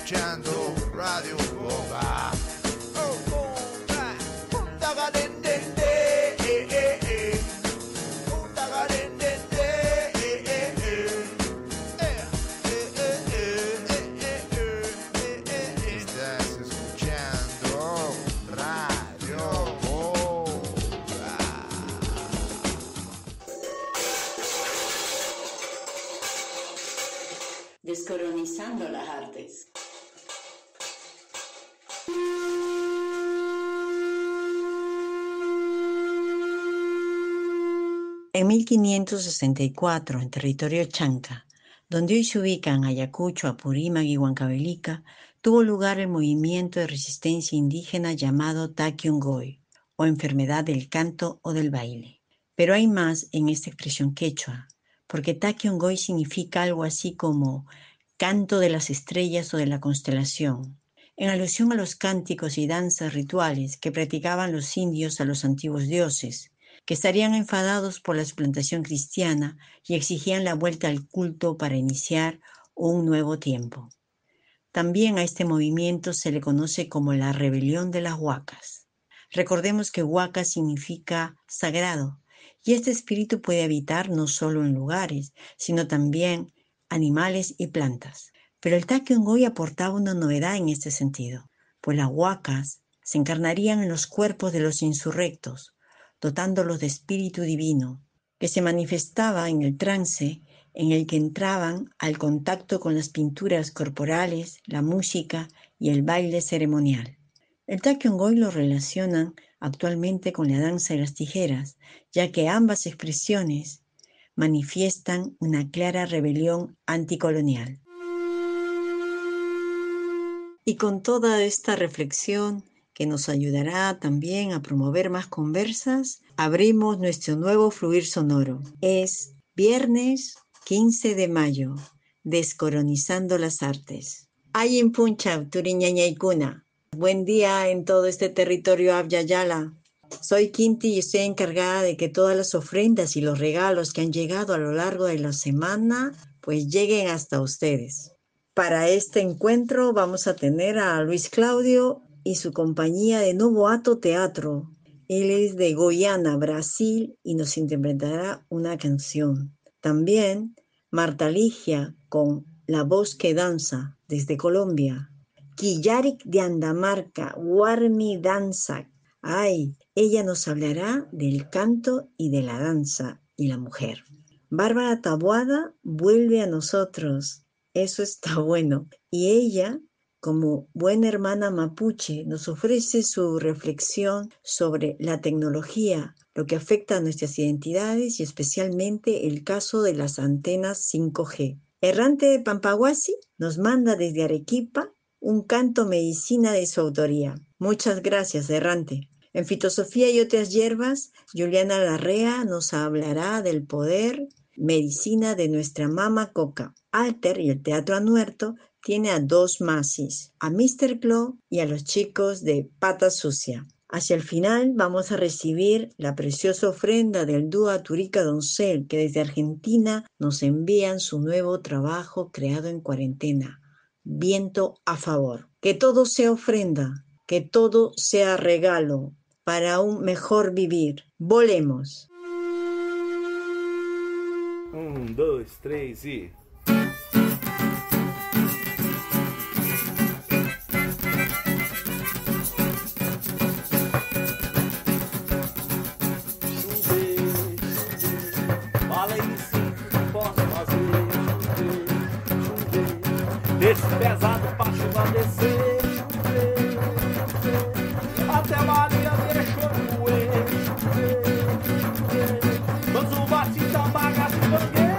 escuchando Radio Bomba. Descolonizando las artes. En 1564, en territorio chanca, donde hoy se ubican Ayacucho, Apurímac y Huancavelica, tuvo lugar el movimiento de resistencia indígena llamado Taquiongói, o enfermedad del canto o del baile. Pero hay más en esta expresión quechua, porque Taquiongói significa algo así como canto de las estrellas o de la constelación, en alusión a los cánticos y danzas rituales que practicaban los indios a los antiguos dioses, que estarían enfadados por la suplantación cristiana y exigían la vuelta al culto para iniciar un nuevo tiempo. También a este movimiento se le conoce como la rebelión de las huacas. Recordemos que huaca significa sagrado, y este espíritu puede habitar no solo en lugares, sino también animales y plantas. Pero el Taquiongói aportaba una novedad en este sentido, pues las huacas se encarnarían en los cuerpos de los insurrectos, dotándolos de espíritu divino, que se manifestaba en el trance en el que entraban al contacto con las pinturas corporales, la música y el baile ceremonial. El Taquiongói lo relacionan actualmente con la danza de las tijeras, ya que ambas expresiones manifiestan una clara rebelión anticolonial. Y con toda esta reflexión que nos ayudará también a promover más conversas, abrimos nuestro nuevo fluir sonoro. Es viernes 15 de mayo, Descolonizando las artes. Ayin puncha, turiñañaykuna. Buen día en todo este territorio Abyayala. Soy Quinti y estoy encargada de que todas las ofrendas y los regalos que han llegado a lo largo de la semana pues lleguen hasta ustedes. Para este encuentro vamos a tener a Luis Claudio y su compañía de Novo Ato Teatro. Él es de Goiânia, Brasil, y nos interpretará una canción. También Marta Ligia con La Voz que Danza desde Colombia. Quillarik de Andamarca, Warmi Danza. Ay, ella nos hablará del canto y de la danza y la mujer. Bárbara Taboada vuelve a nosotros. Eso está bueno. Y ella, como buena hermana mapuche, nos ofrece su reflexión sobre la tecnología, lo que afecta a nuestras identidades y especialmente el caso de las antenas 5G. Errante de Pampaguasi nos manda desde Arequipa un canto medicina de su autoría. Muchas gracias, Errante. En Fitosofía y otras hierbas, Juliana Larrea nos hablará del poder medicina de nuestra mama coca. Alter y el Teatro Anuerto tiene a dos masis, a Mr. Claw y a los chicos de Pata Sucia. Hacia el final vamos a recibir la preciosa ofrenda del dúo Aturica Doncel, que desde Argentina nos envían su nuevo trabajo creado en cuarentena, Viento a Favor. Que todo sea ofrenda, que todo sea regalo para un mejor vivir. Volemos. 1, 2, 3 y... Desse pesado pra chuva descer, chover, até Maria deixou doer, chover, mas o Batista bagaço bangueiro.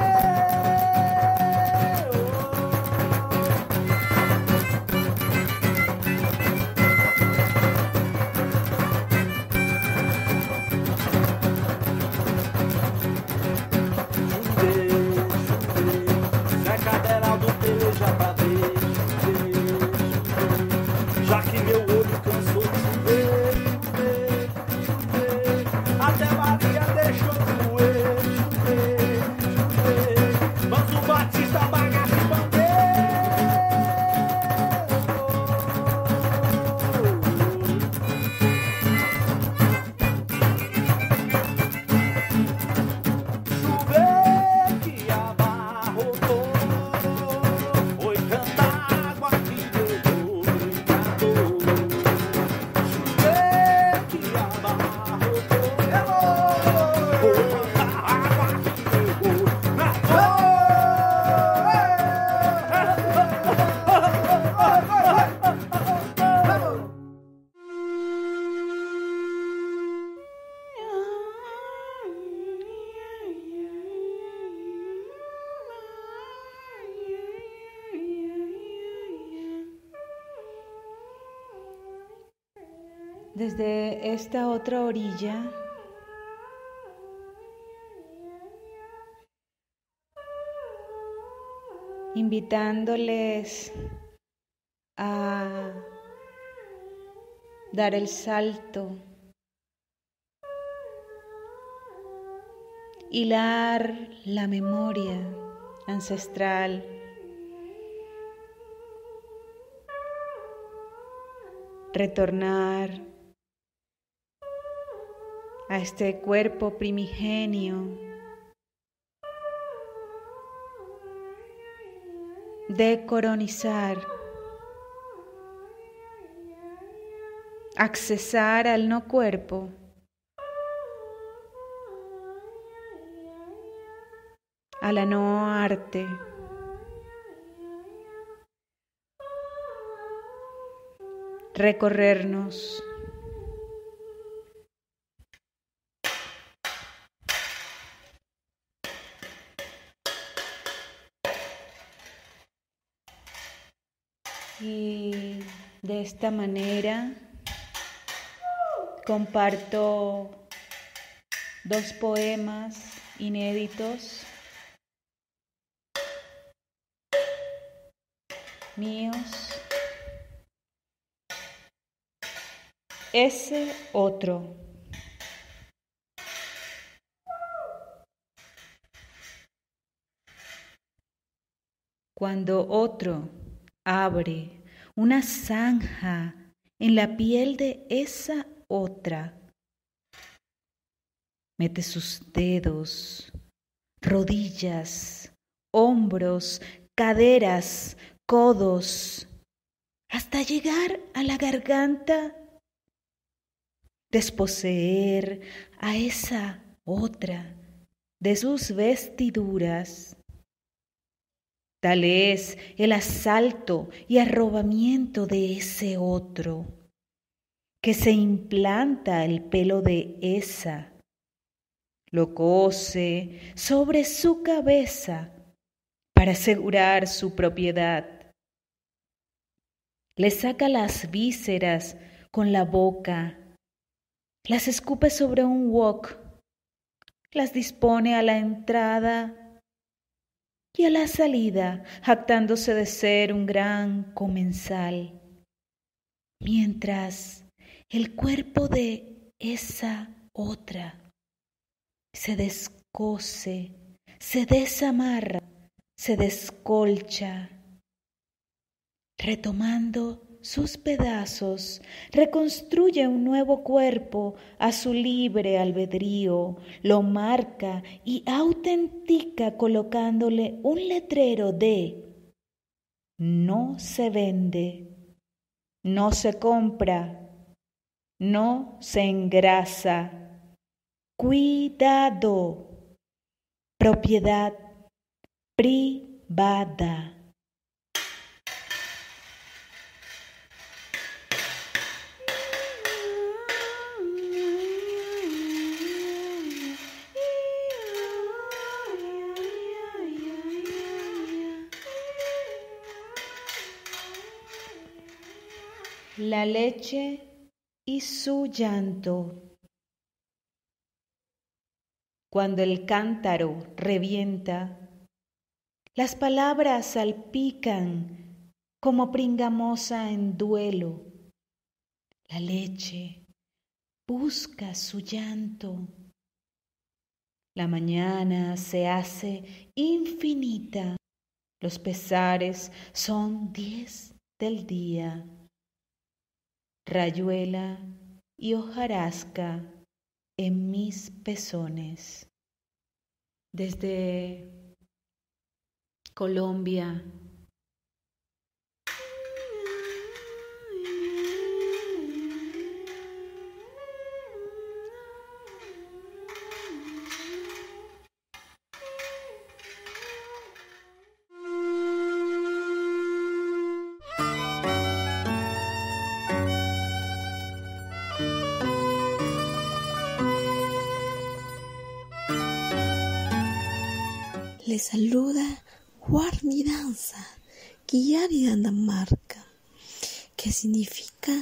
Já que meu olho cansou de chover, chover, chover, até Maria deixou doer, chover, chover, mas o Batista bagaço bandeira. Desde esta otra orilla, invitándoles a dar el salto, hilar la memoria ancestral, retornar a este cuerpo primigenio, decolonizar, accesar al no cuerpo, a la no arte, recorrernos y de esta manera comparto 2 poemas inéditos míos. Ese otro. Cuando otro abre una zanja en la piel de esa otra, mete sus dedos, rodillas, hombros, caderas, codos, hasta llegar a la garganta, desposeer a esa otra de sus vestiduras. Tal es el asalto y arrobamiento de ese otro, que se implanta el pelo de esa, lo cose sobre su cabeza para asegurar su propiedad. Le saca las vísceras con la boca, las escupe sobre un wok, las dispone a la entrada y a la salida, jactándose de ser un gran comensal, mientras el cuerpo de esa otra se descose, se desamarra, se descolcha, retomando sus pedazos, reconstruye un nuevo cuerpo a su libre albedrío, lo marca y autentica colocándole un letrero de no se vende, no se compra, no se engrasa, cuidado, propiedad privada. La leche y su llanto. Cuando el cántaro revienta, las palabras salpican como pringamosa en duelo. La leche busca su llanto. La mañana se hace infinita. Los pesares son 10 del día. Rayuela y hojarasca en mis pezones. Desde Colombia, le saluda Warmi Danza, Guiari Dinamarca, que significa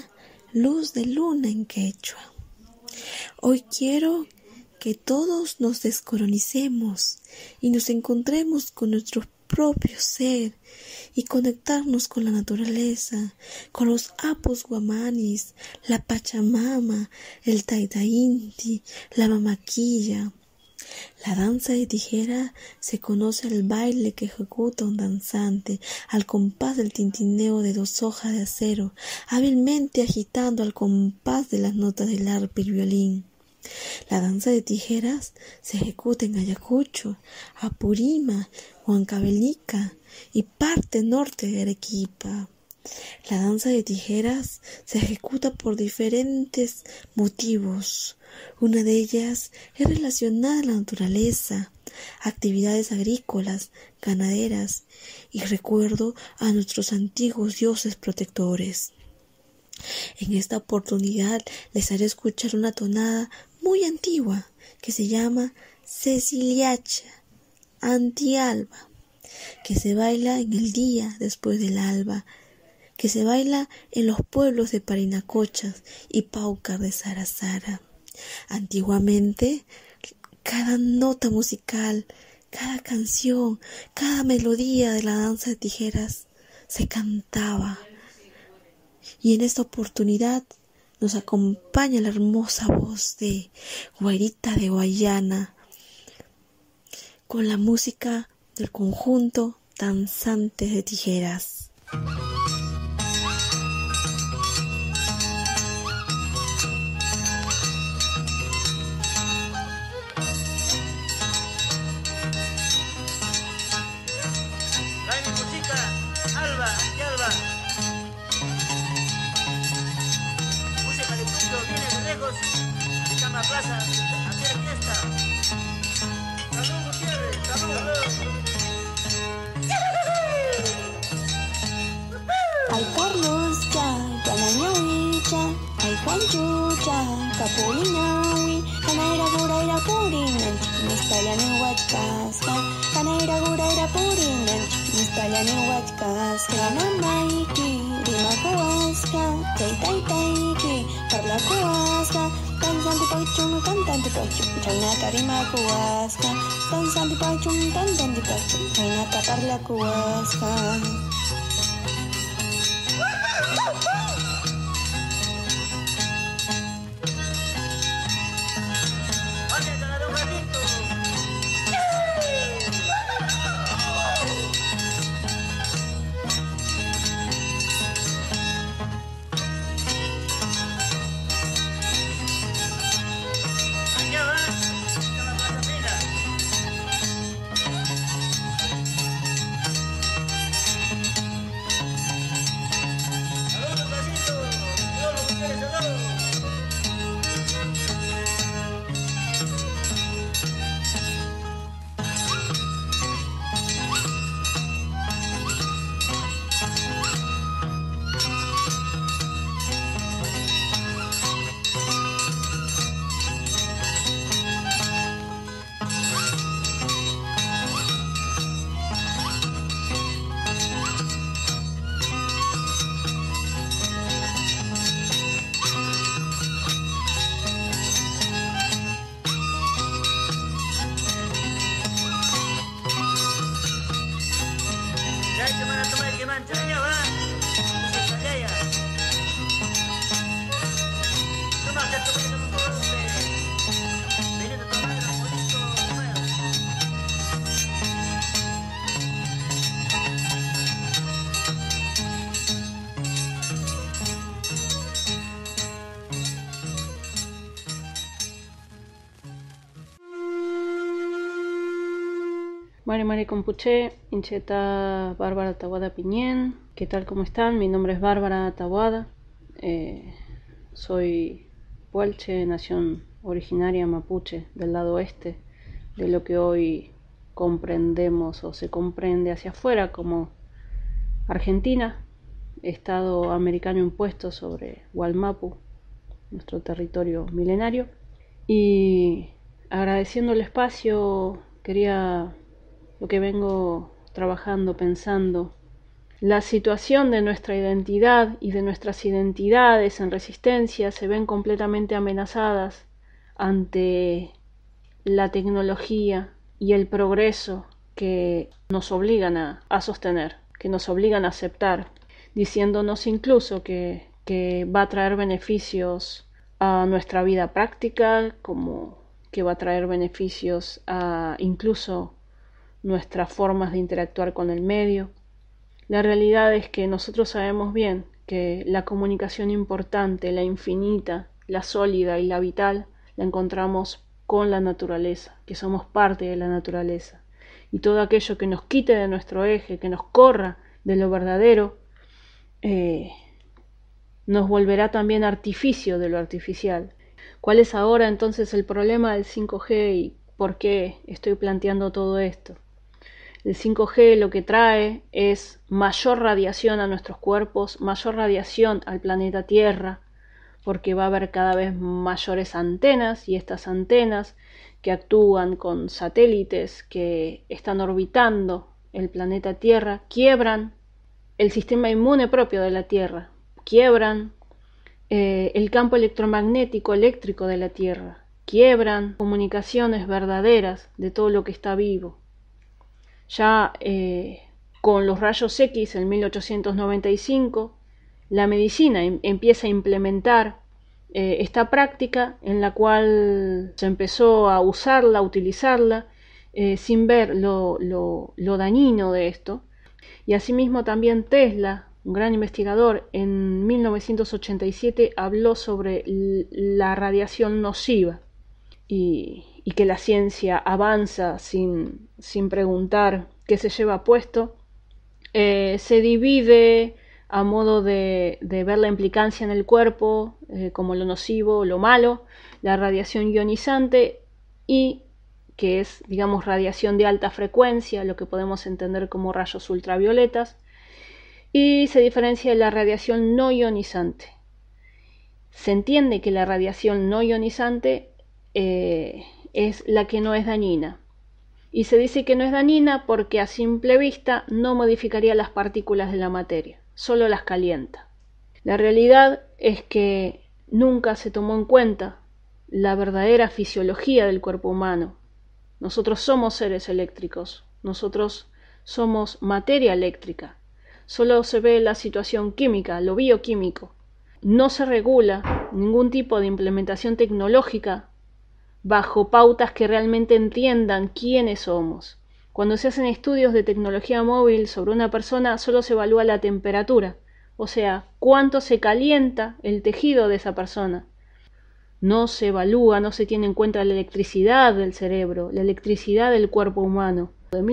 luz de luna en quechua. Hoy quiero que todos nos descolonicemos y nos encontremos con nuestro propio ser y conectarnos con la naturaleza, con los apus guamanis, la pachamama, el taita inti, la mamaquilla. La danza de tijera se conoce al baile que ejecuta un danzante al compás del tintineo de 2 hojas de acero, hábilmente agitando al compás de las notas del arpa y violín. La danza de tijeras se ejecuta en Ayacucho, Apurima, Huancavelica y parte norte de Arequipa. La danza de tijeras se ejecuta por diferentes motivos. Una de ellas es relacionada a la naturaleza, actividades agrícolas, ganaderas y recuerdo a nuestros antiguos dioses protectores. En esta oportunidad les haré escuchar una tonada muy antigua que se llama Ceciliacha Antialba, que se baila en el día después del alba, que se baila en los pueblos de Parinacochas y Paucar de Sarasara. Antiguamente, cada nota musical, cada canción, cada melodía de la danza de tijeras se cantaba. Y en esta oportunidad nos acompaña la hermosa voz de Guairita de Guayana con la música del conjunto Danzantes de Tijeras. Trae mi música, Alba, Antialba. Música de pueblo, viene de lejos, de Cama Plaza, aquí de fiesta. Salud, Gutiérrez, salud. Ay Carlos ya, Ganañawi ya, ay Juancho ya, Capulinawi, Canaira Guraira Purinan, Mispalani Huachcasca, Canaira Guraira Purinan, Mispalani Huachcasca, Mamaiki, Rimacoasca, Taitaiki, Parlacoasca, Danzanti Pachum, Cantante Pachum, Chainata Rimacoasca, Danzanti Pachum, Cantante Pachum, Chainata Parlacoasca. Mari Compuché, Incheta Bárbara Taboada Piñén. ¿Qué tal? ¿Cómo están? Mi nombre es Bárbara Taboada. Soy puelche, nación originaria mapuche del lado oeste de lo que hoy comprendemos o se comprende hacia afuera como Argentina, estado americano impuesto sobre Gualmapu, nuestro territorio milenario. Y agradeciendo el espacio, quería lo que vengo trabajando, pensando La situación de nuestra identidad y de nuestras identidades en resistencia se ven completamente amenazadas ante la tecnología y el progreso que nos obligan a sostener, que nos obligan a aceptar, diciéndonos incluso que va a traer beneficios a nuestra vida práctica, como que va a traer beneficios a incluso nuestras formas de interactuar con el medio. La realidad es que nosotros sabemos bien que la comunicación importante, la infinita, la sólida y la vital, la encontramos con la naturaleza, que somos parte de la naturaleza. Y todo aquello que nos quite de nuestro eje, que nos corra de lo verdadero, nos volverá también artificio de lo artificial. ¿Cuál es ahora entonces el problema del 5G y por qué estoy planteando todo esto? El 5G lo que trae es mayor radiación a nuestros cuerpos, mayor radiación al planeta Tierra, porque va a haber cada vez mayores antenas, y estas antenas que actúan con satélites que están orbitando el planeta Tierra quiebran el sistema inmune propio de la Tierra, quiebran el campo electromagnético eléctrico de la Tierra, quiebran comunicaciones verdaderas de todo lo que está vivo. Ya con los rayos X en 1895, la medicina empieza a implementar esta práctica en la cual se empezó a usarla, a utilizarla, sin ver lo dañino de esto. Y asimismo también Tesla, un gran investigador, en 1987 habló sobre la radiación nociva y que la ciencia avanza sin preguntar qué se lleva puesto. Se divide a modo de ver la implicancia en el cuerpo, como lo nocivo, lo malo, la radiación ionizante, y que es, digamos, radiación de alta frecuencia, lo que podemos entender como rayos ultravioletas, y se diferencia de la radiación no ionizante. Se entiende que la radiación no ionizante es la que no es dañina, y se dice que no es dañina porque a simple vista no modificaría las partículas de la materia, solo las calienta. La realidad es que nunca se tomó en cuenta la verdadera fisiología del cuerpo humano. Nosotros somos seres eléctricos, nosotros somos materia eléctrica. Solo se ve la situación química, lo bioquímico. No se regula ningún tipo de implementación tecnológica bajo pautas que realmente entiendan quiénes somos. Cuando se hacen estudios de tecnología móvil sobre una persona, solo se evalúa la temperatura, o sea, cuánto se calienta el tejido de esa persona. No se evalúa, no se tiene en cuenta la electricidad del cerebro, la electricidad del cuerpo humano. En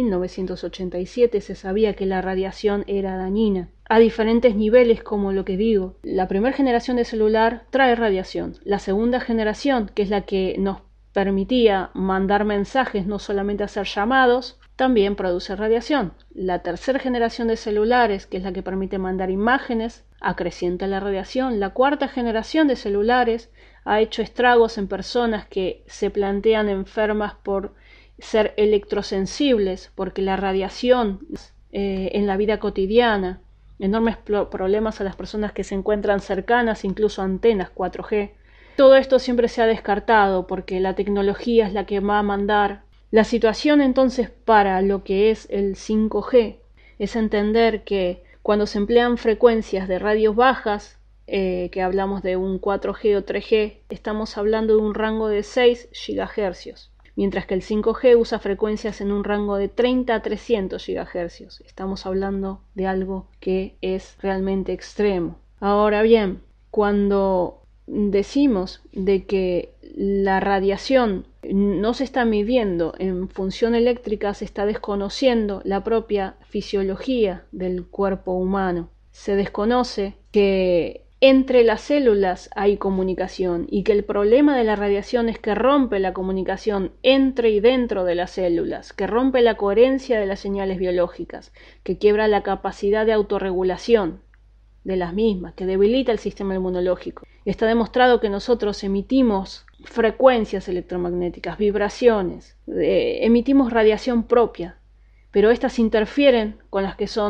1987 se sabía que la radiación era dañina, a diferentes niveles, como lo que digo. La primera generación de celular trae radiación. La segunda generación, que es la que nos permitía mandar mensajes, no solamente hacer llamados, también produce radiación. La tercera generación de celulares, que es la que permite mandar imágenes, acrecienta la radiación. La cuarta generación de celulares ha hecho estragos en personas que se plantean enfermas por ser electrosensibles, porque la radiación en la vida cotidiana, enormes problemas a las personas que se encuentran cercanas, incluso antenas 4G. Todo esto siempre se ha descartado porque la tecnología es la que va a mandar. La situación entonces para lo que es el 5G es entender que cuando se emplean frecuencias de radios bajas, que hablamos de un 4G o 3G, estamos hablando de un rango de 6 GHz, mientras que el 5G usa frecuencias en un rango de 30 a 300 GHz. Estamos hablando de algo que es realmente extremo. Ahora bien, cuando decimos de que la radiación no se está midiendo en función eléctrica, se está desconociendo la propia fisiología del cuerpo humano. Se desconoce que entre las células hay comunicación y que el problema de la radiación es que rompe la comunicación entre y dentro de las células, que rompe la coherencia de las señales biológicas, que quiebra la capacidad de autorregulación de las mismas, que debilita el sistema inmunológico. Está demostrado que nosotros emitimos frecuencias electromagnéticas, vibraciones, emitimos radiación propia, pero estas interfieren con las que son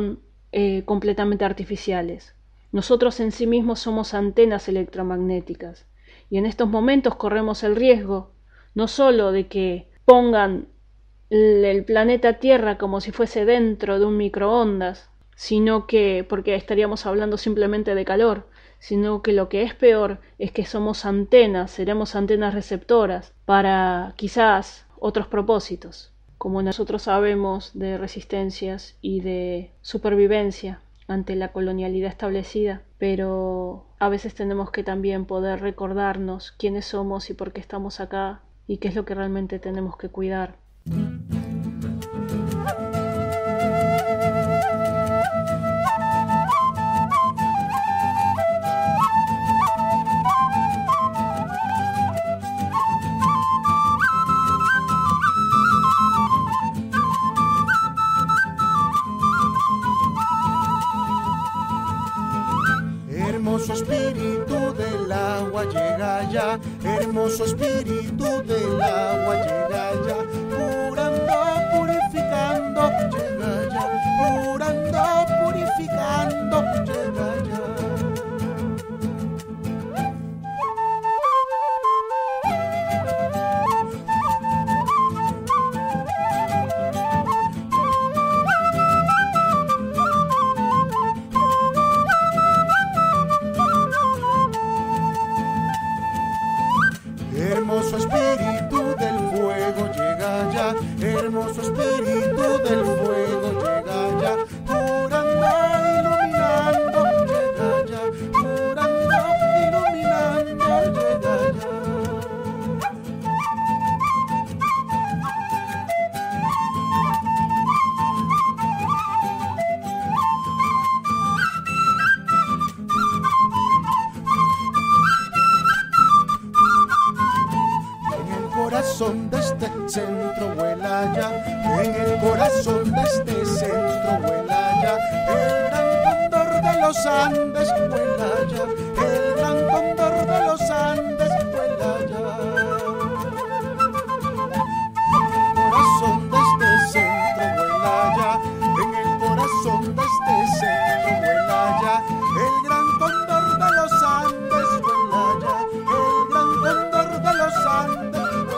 completamente artificiales. Nosotros en sí mismos somos antenas electromagnéticas y en estos momentos corremos el riesgo no solo de que pongan el planeta Tierra como si fuese dentro de un microondas, sino que, porque estaríamos hablando simplemente de calor, sino que lo que es peor es que somos antenas, seremos antenas receptoras para quizás otros propósitos, como nosotros sabemos de resistencias y de supervivencia ante la colonialidad establecida, pero a veces tenemos que también poder recordarnos quiénes somos y por qué estamos acá y qué es lo que realmente tenemos que cuidar. Hermoso espíritu del agua llega ya, hermoso espíritu del agua llega ya, curando, purificando, llega ya, curando, purificando, llega ya. Hermoso espíritu del fuego llega ya, hermoso espíritu del fuego llega ya, curando, iluminando, llega ya, curando, iluminando, llega ya. Corazón de este centro vuela ya, en el corazón de este centro vuela ya, el gran cóndor de los Andes vuela ya, el gran cóndor de los Andes vuela ya. En el corazón de este centro vuela ya, en el corazón de este centro vuela ya, el gran cóndor de los Andes vuela ya, el gran cóndor de los Andes.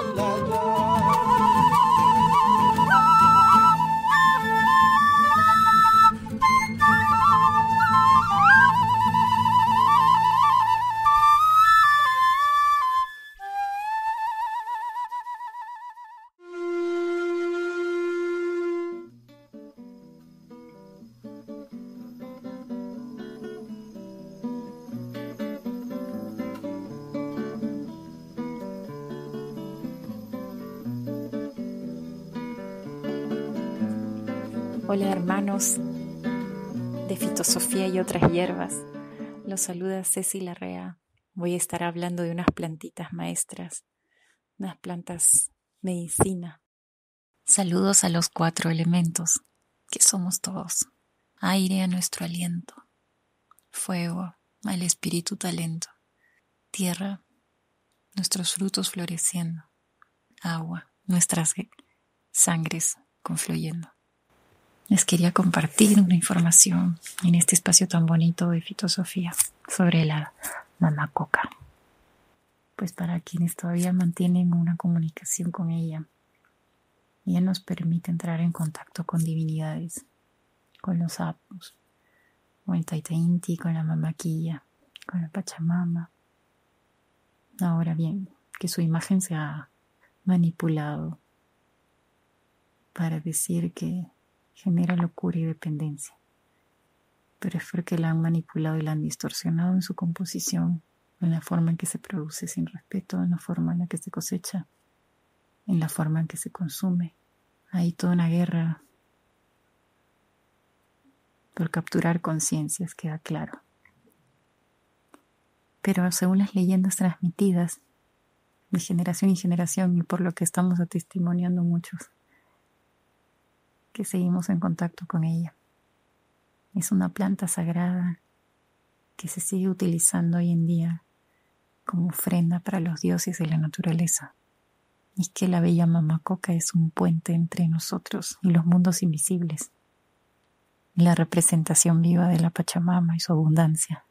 Hola hermanos de Fitosofía y otras hierbas, los saluda Ceci Larrea. Voy a estar hablando de unas plantitas maestras, unas plantas medicina. Saludos a los 4 elementos, que somos todos. Aire a nuestro aliento, fuego al espíritu talento, tierra, nuestros frutos floreciendo, agua, nuestras sangres confluyendo. Les quería compartir una información en este espacio tan bonito de Fitosofía sobre la mamacoca. Pues para quienes todavía mantienen una comunicación con ella nos permite entrar en contacto con divinidades, con los sapos, con el Taita Inti, con la mamaquilla, con la Pachamama. Ahora bien, que su imagen se ha manipulado para decir que genera locura y dependencia, pero es porque la han manipulado y la han distorsionado en su composición, en la forma en que se produce sin respeto, en la forma en la que se cosecha, en la forma en que se consume. Hay toda una guerra por capturar conciencias, queda claro. Pero según las leyendas transmitidas de generación en generación y por lo que estamos atestimoniando muchos, que seguimos en contacto con ella. Es una planta sagrada que se sigue utilizando hoy en día como ofrenda para los dioses de la naturaleza. Y que la bella mamacoca es un puente entre nosotros y los mundos invisibles. la representación viva de la Pachamama y su abundancia.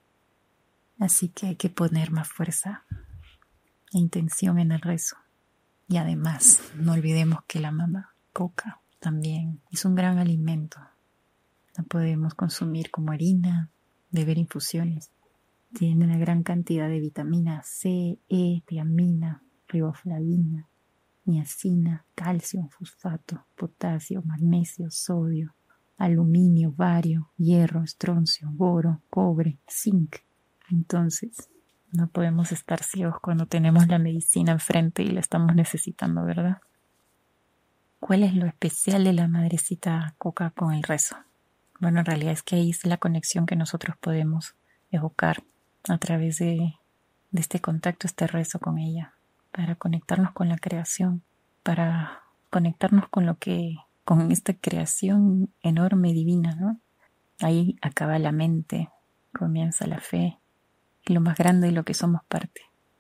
Así que hay que poner más fuerza e intención en el rezo. Y además, no olvidemos que la mama coca también es un gran alimento. La podemos consumir como harina, beber infusiones. Tiene una gran cantidad de vitamina C, E, tiamina, riboflavina, niacina, calcio, fosfato, potasio, magnesio, sodio, aluminio, bario, hierro, estroncio, boro, cobre, zinc. Entonces, no podemos estar ciegos cuando tenemos la medicina enfrente y la estamos necesitando, ¿verdad? ¿Cuál es lo especial de la Madrecita Coca con el rezo? Bueno, en realidad es que ahí es la conexión que nosotros podemos evocar a través de este contacto, este rezo con ella, para conectarnos con la creación, para conectarnos con esta creación enorme, divina, ¿no? Ahí acaba la mente, comienza la fe, y lo más grande de lo que somos parte.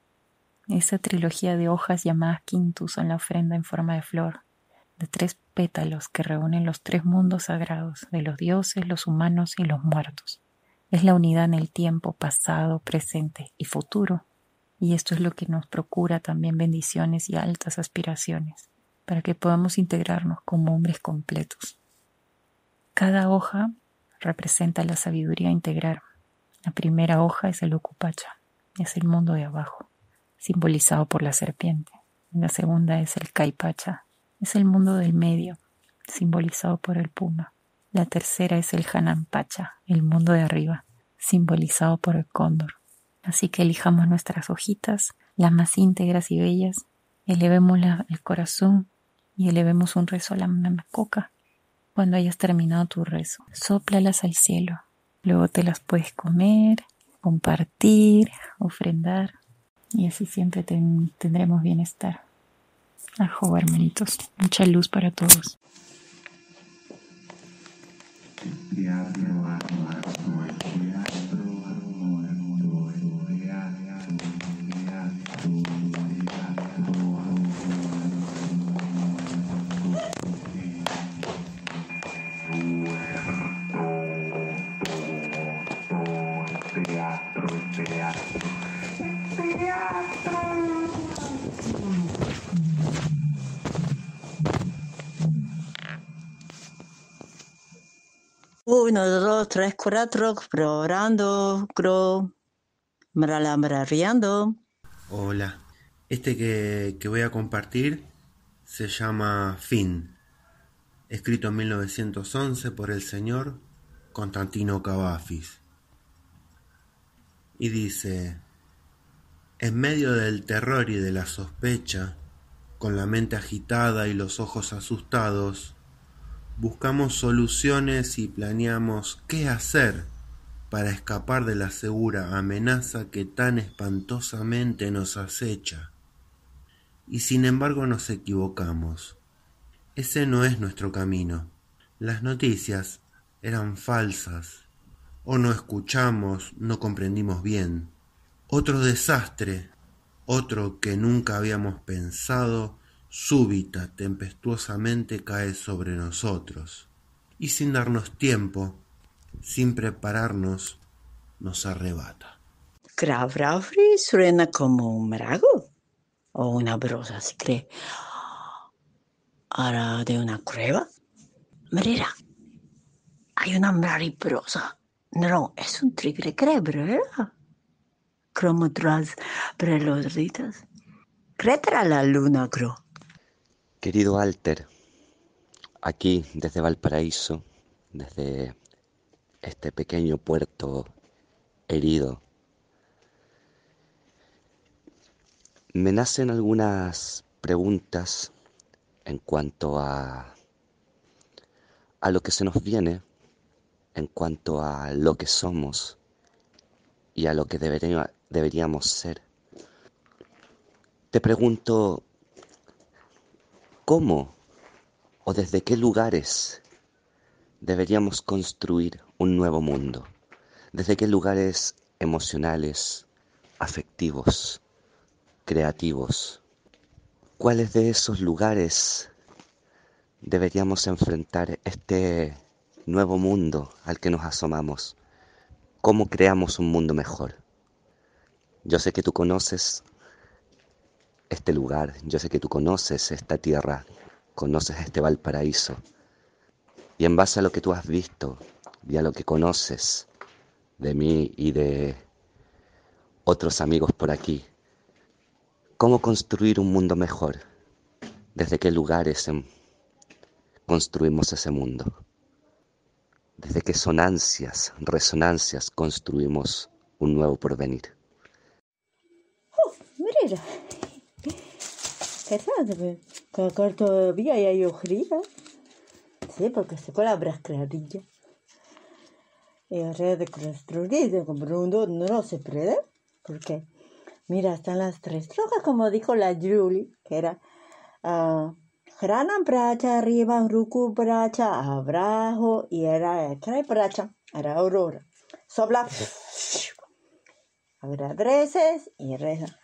Esa trilogía de hojas llamadas quintus son la ofrenda en forma de flor, de 3 pétalos que reúnen los 3 mundos sagrados de los dioses, los humanos y los muertos. Es la unidad en el tiempo pasado, presente y futuro. Y esto es lo que nos procura también bendiciones y altas aspiraciones, para que podamos integrarnos como hombres completos. Cada hoja representa la sabiduría integral. La primera hoja es el Ocupacha, es el mundo de abajo, simbolizado por la serpiente. La segunda es el Caipacha, es el mundo del medio, simbolizado por el puma. La tercera es el Hanampacha, el mundo de arriba, simbolizado por el cóndor. Así que elijamos nuestras hojitas, las más íntegras y bellas, elevemos el corazón y elevemos un rezo a la Mama Coca. Cuando hayas terminado tu rezo, sóplalas al cielo. Luego te las puedes comer, compartir, ofrendar, y así siempre tendremos bienestar. Ajo, hermanitos, mucha luz para todos. Uno, dos, tres, cuatro, probando, mralabrariando. Hola, este que voy a compartir se llama Fin, escrito en 1911 por el señor Constantino Cavafis. Y dice: en medio del terror y de la sospecha, con la mente agitada y los ojos asustados, buscamos soluciones y planeamos qué hacer para escapar de la segura amenaza que tan espantosamente nos acecha. Y sin embargo nos equivocamos. Ese no es nuestro camino. Las noticias eran falsas, o no escuchamos, no comprendimos bien. Otro desastre, otro que nunca habíamos pensado, súbita, tempestuosamente cae sobre nosotros, y sin darnos tiempo, sin prepararnos, nos arrebata. Crabravri suena como un marago o una brosa, si cree. Ahora de una cueva. Mira, hay una mariposa. No, es un tigre crebre, ¿verdad? Como tras preloditas. Cretra la luna, creo. Querido Alter, aquí desde Valparaíso, desde este pequeño puerto herido, me nacen algunas preguntas en cuanto a lo que se nos viene, en cuanto a lo que somos y a lo que deberíamos ser. Te pregunto, ¿cómo o desde qué lugares deberíamos construir un nuevo mundo? ¿Desde qué lugares emocionales, afectivos, creativos? ¿Cuáles de esos lugares deberíamos enfrentar este nuevo mundo al que nos asomamos. ¿Cómo creamos un mundo mejor? Yo sé que tú conoces este lugar, yo sé que tú conoces esta tierra, conoces este Valparaíso. Y en base a lo que tú has visto y a lo que conoces de mí y de otros amigos por aquí, ¿cómo construir un mundo mejor? ¿Desde qué lugares construimos ese mundo? ¿Desde qué sonancias, resonancias construimos un nuevo porvenir? Mira, pensate, que todavía hay ojrita. Sí, porque se con la brascladilla. Y ahora de construir, como no se puede, porque mira, están las tres drogas, como dijo la Julie, que era Grana bracha arriba, ruku bracha abajo, y era ¿qué bracha? Era aurora. Sopla, habrá dreses y reza.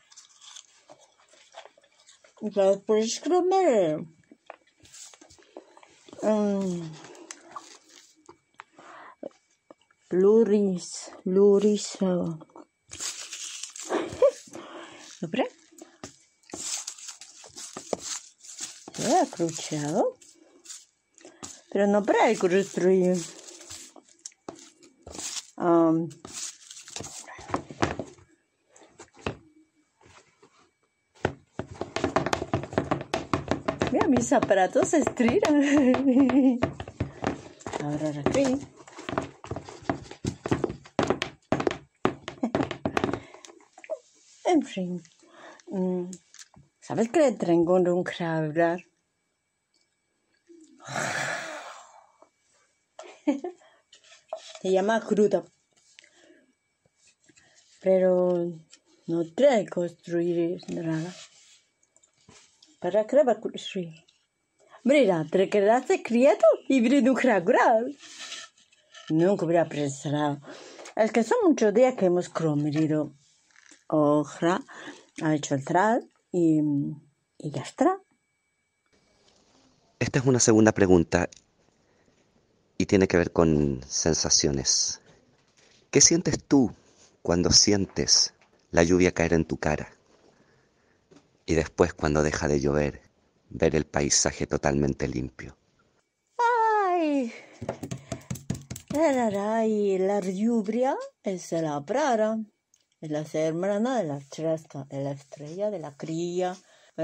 Después comer luris, ¿Sobre? Se ha cruciado, pero no para el construir. Mira, mis aparatos se estiran. Ahora aquí. En fin. ¿Sabes qué le tengo un hablar? Se llama crudo. Pero no trae construir nada. ¿Para qué va a construir? Mira, te quedaste quieto y brindu cragurar. Nunca hubiera pensado. Es que son muchos días que hemos comido hoja, ha hecho el tral y ya está. Esta es una segunda pregunta y tiene que ver con sensaciones. ¿Qué sientes tú cuando sientes la lluvia caer en tu cara? Y después, cuando deja de llover, ver el paisaje totalmente limpio. ¡Ay! Y la lluvia es la prara, es la hermana de la estrella, de la cría.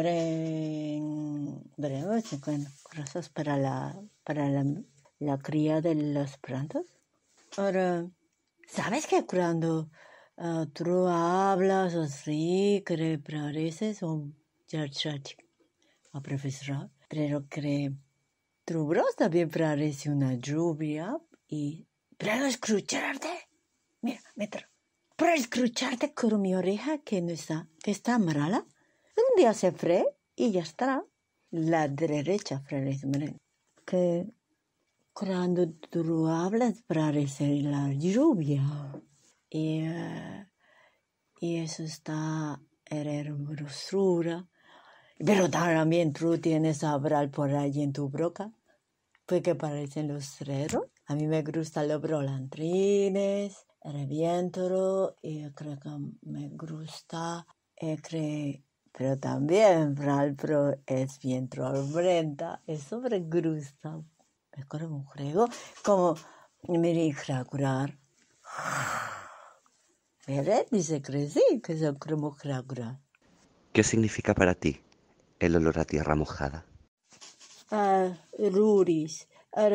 Veremos cosas para la cría de los plantas. Ahora, ¿sabes que cuando tú hablas así, que pareces un muchacho a profesor, pero que tu voz también parece una lluvia y para escucharte, mira, para escucharte con mi oreja que está amarrada, un día se fue y ya está. La derecha parece que cuando tú hablas parece la lluvia y eso está en hermosura. Pero también tú tienes abral por ahí en tu boca, porque parecen los cerros. A mí me gustan los brolantrines, el viento, y creo que me gusta, pero también pero es viento albrenta, eso me gusta. Me acuerdo un juego, como me dijo curar. ¿Verdad? Dice que sí, que se como curar. ¿Qué significa para ti el olor a tierra mojada? Ruris.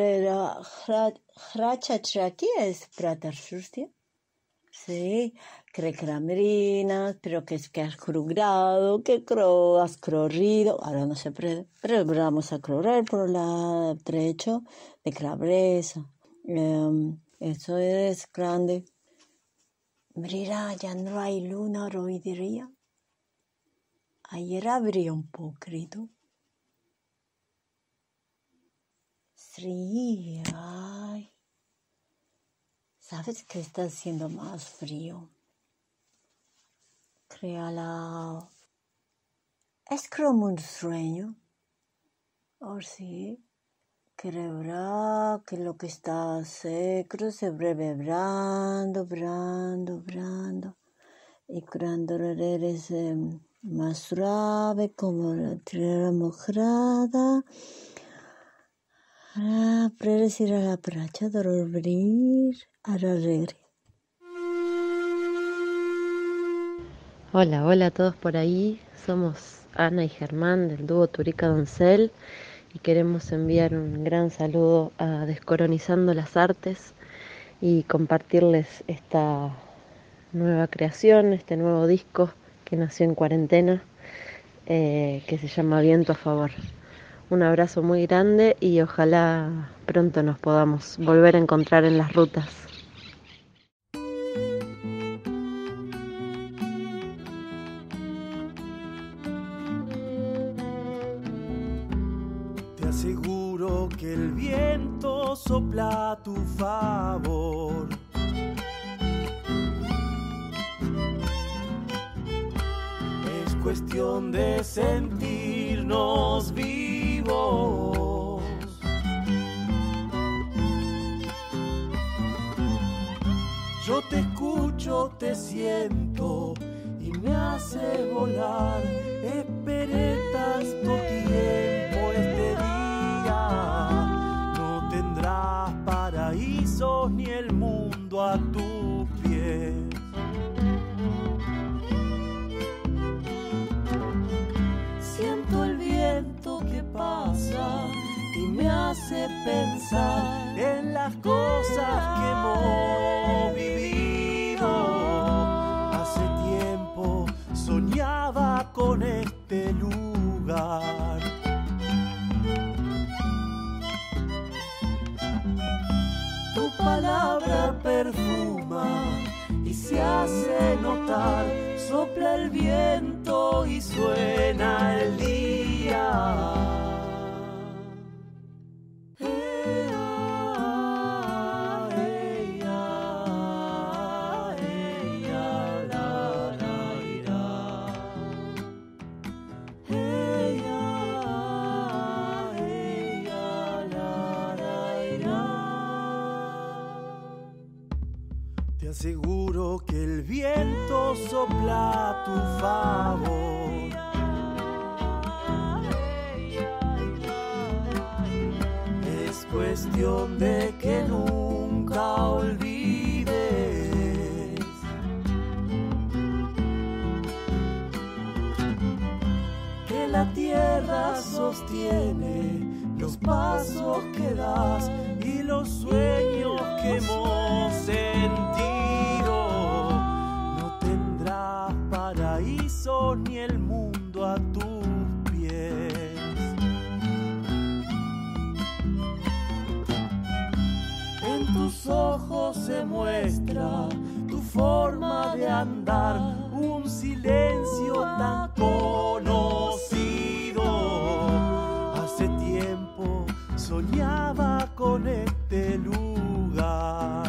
Hracha-traki es pratar sustia. Sí, creo que era merina, pero que has crugado, que has corrido. Ahora no se puede, pero vamos a correr por el trecho de Clabresa. Eso es grande. Mira, ya no hay luna hoy día. Ayer habría un poquito. Sí, ay. ¿Sabes que está haciendo más frío? Es como un sueño. ¿O sí? Querebra que lo que está secro se breve brando. Y cuando eres más suave como la tierra mojada, predecir a la pracha de dormir a la alegre. Hola a todos por ahí. Somos Ana y Germán del dúo Turica Doncel y queremos enviar un gran saludo a Descolonizando las Artes y compartirles esta nueva creación, este nuevo disco que nació en cuarentena, que se llama Viento a Favor. Un abrazo muy grande y ojalá pronto nos podamos volver a encontrar en las rutas. Te aseguro que el viento sopla a tu favor. Es cuestión de sentirnos vivos. Yo te escucho, te siento y me hace volar. Esperé tanto tiempo este día. No tendrás paraísos ni el mundo a tus pies. Siento el viento que pasa y me hace pensar en las cosas que hemos vivido. Hace tiempo soñaba con este lugar. Tu palabra perfuma y se hace notar. Sopla el viento y suena el día. Te aseguro que el viento sopla a tu favor. Es cuestión de que nunca olvides que la tierra sostiene los pasos que das y los sueños que hemos sentido. No tendrás paraíso ni el mundo a tus pies. En tus ojos se muestra tu forma de andar, un silencio tan conocido. Hace tiempo soñaba con este lugar.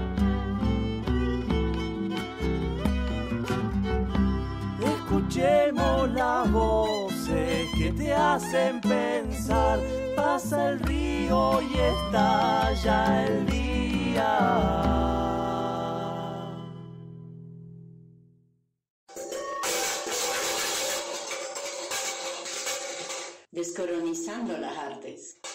Escuchemos las voces que te hacen pensar. Pasa el río y estalla el día. Descolonizando las artes.